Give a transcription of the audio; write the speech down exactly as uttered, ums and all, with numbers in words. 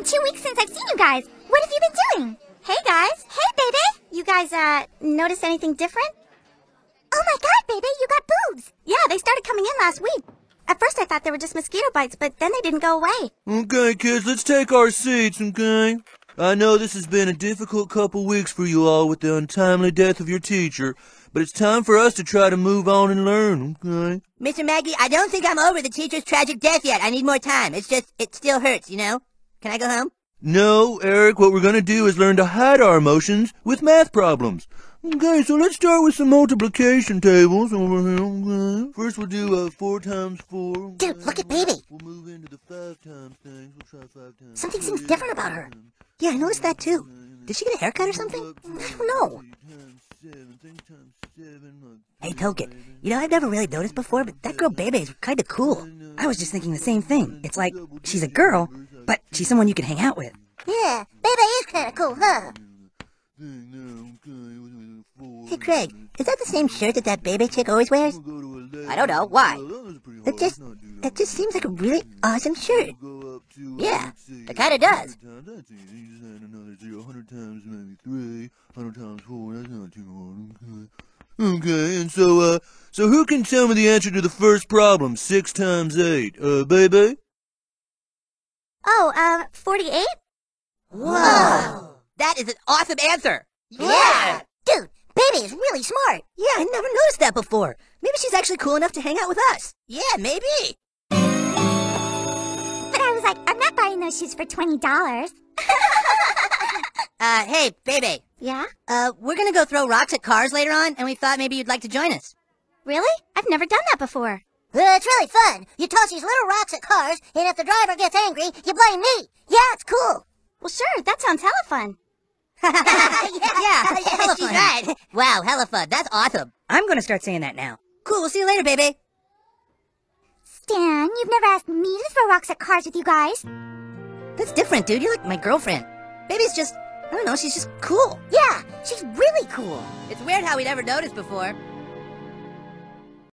been two weeks since I've seen you guys. What have you been doing? Hey, guys. Hey, baby. You guys, uh, notice anything different? Oh my god, baby, you got boobs. Yeah, they started coming in last week. At first I thought they were just mosquito bites, but then they didn't go away. Okay, kids, let's take our seats, okay? I know this has been a difficult couple weeks for you all with the untimely death of your teacher, but it's time for us to try to move on and learn, okay? Mister Mackey, I don't think I'm over the teacher's tragic death yet. I need more time. It's just, it still hurts, you know? Can I go home? No, Eric, what we're gonna do is learn to hide our emotions with math problems. Okay, so let's start with some multiplication tables over here, okay? First we'll do uh, four times four. Okay? Dude, look at Baby. We'll move into the five times things. We'll try five times. Something seems different about her. Yeah, I noticed that too. Did she get a haircut or something? I don't know. Hey, Token, you know, I've never really noticed before, but that girl Bebe is kind of cool. I was just thinking the same thing. It's like, she's a girl, but she's someone you can hang out with. Yeah, Bebe is kind of cool, huh? Hey, Craig, is that the same shirt that that Bebe chick always wears? I don't know. Why? It just, it just seems like a really awesome shirt. Yeah, it kind of does. Okay, and so, uh, so who can tell me the answer to the first problem, six times eight? Uh, Bebe? Oh, uh, forty-eight? Whoa! That is an awesome answer! Yeah! Dude, Bebe is really smart! Yeah, I never noticed that before. Maybe she's actually cool enough to hang out with us. Yeah, maybe. But I was like, I'm not buying those shoes for twenty dollars. uh, hey, Bebe. Yeah? Uh, we're gonna go throw rocks at cars later on, and we thought maybe you'd like to join us. Really? I've never done that before. Well, it's really fun. You toss these little rocks at cars, and if the driver gets angry, you blame me. Yeah, it's cool. Well, sure, that sounds hella fun. yeah, yeah, hella she's fun. Right. Wow, hella fun. That's awesome. I'm gonna start saying that now. Cool, we'll see you later, Bebe. Stan, you've never asked me to throw rocks at cars with you guys. That's different, dude. You're like my girlfriend. Bebe's just, I don't know, she's just cool. Yeah, she's really cool. It's weird how we never noticed before.